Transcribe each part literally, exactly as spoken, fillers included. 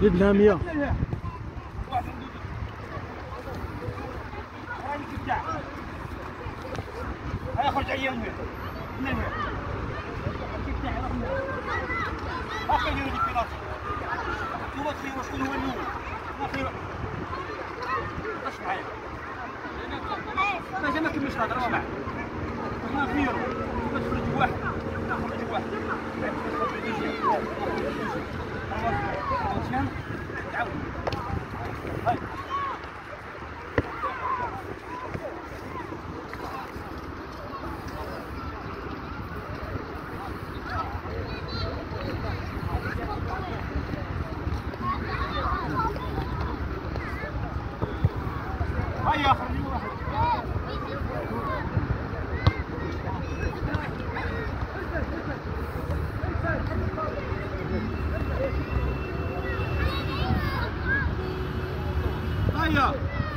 يدها مية. هيا خرج عليا من هنا من هنا هاكا يديروا ديك بيلاطي نوض فيه شكون هو الاول ما خير اش معايا مازال ما كملش الهضره اسمع احنا نخيروا نخرج واحد نخرج واحد مزيان تعاود هاي هيا خرجوا واحد هيا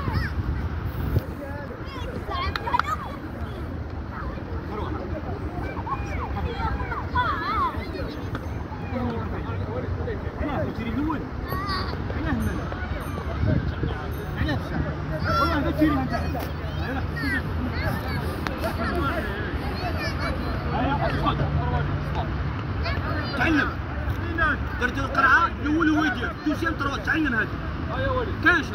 انا بتجري الاول انا هنا انا تسعة والله بتجري انت تعلم درت القرعه الاول هو يدير دوزيام تروا تعلم هذه كانش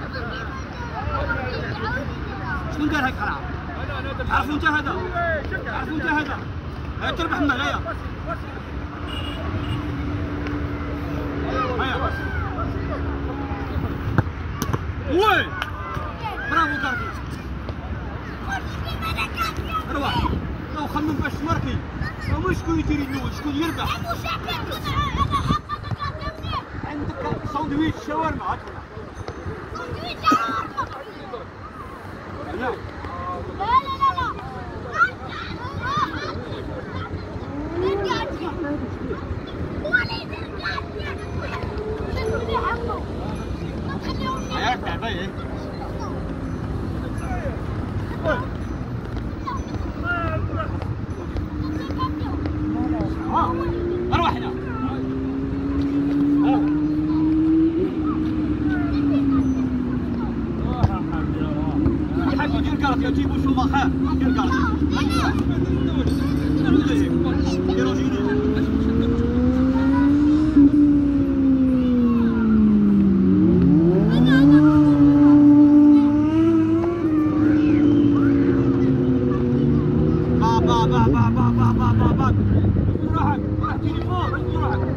شكون دار هاي القرعه؟ عرفوا انت هذا عرفوا انت هذا هاي تربح من هيا هيا وي برافو كارتي روح لو خمم باش تماركي هو شكون يدير الاول شكون يربح عندك ساندويتش شاورما هاك ساندويتش شاورما لا لا لا لا القاعدة وليد القاعدة شنو اللي عمو ياك تعبان اروح هنا يحبوا دير كارت يجيبوا شو ما خير دير كارت ديروا جيني بابا بابا بابا بابا بابا روحك روح تليفون روحك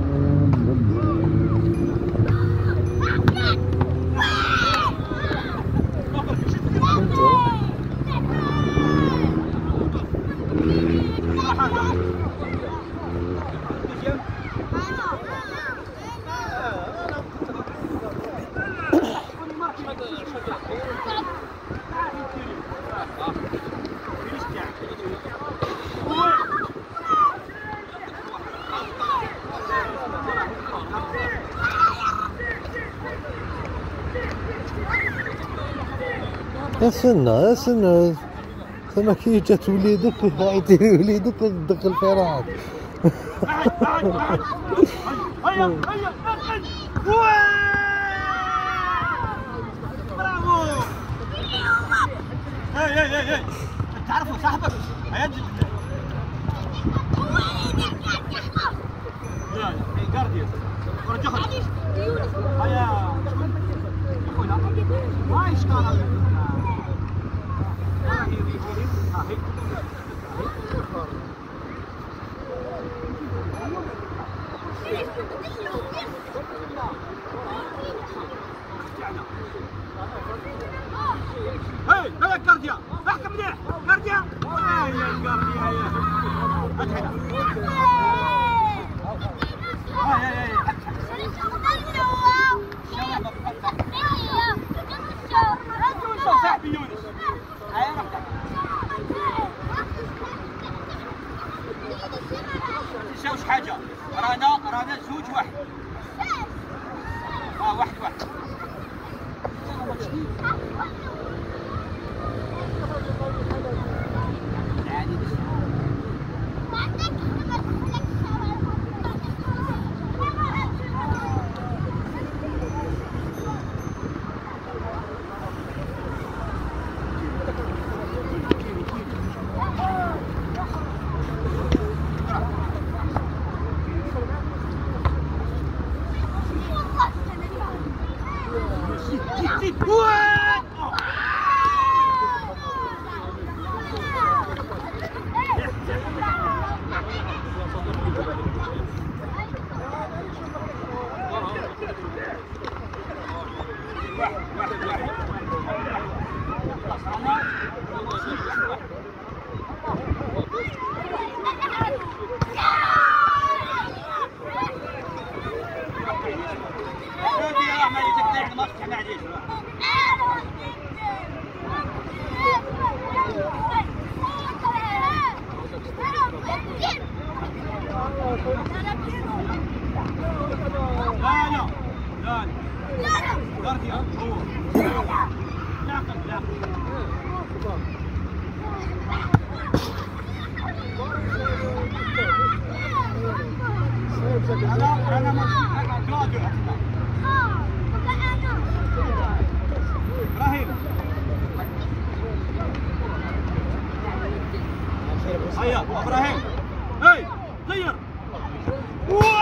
استنى استنى ثم كي جات وليدك عيطي وليدك تدخل في روحك هيا هيا برافو هاي هاي هاي هاي تعرفوا صاحبك هيا جد لا لا جارديان ورجع خرج هيا خويا هاي شكرا هاي هاي كارديا احكم مليح كارديا هاي كارديا هاي هاي هاي صاحبي يونس هاي رحت تنساوش حاجه رانا رانا زوج واحد اه واحد واحد ما تحكي عليه لا لا لا لا لا هو لا لا انا انا ما جاجع ابراهيم هيا ابراهيم هي غير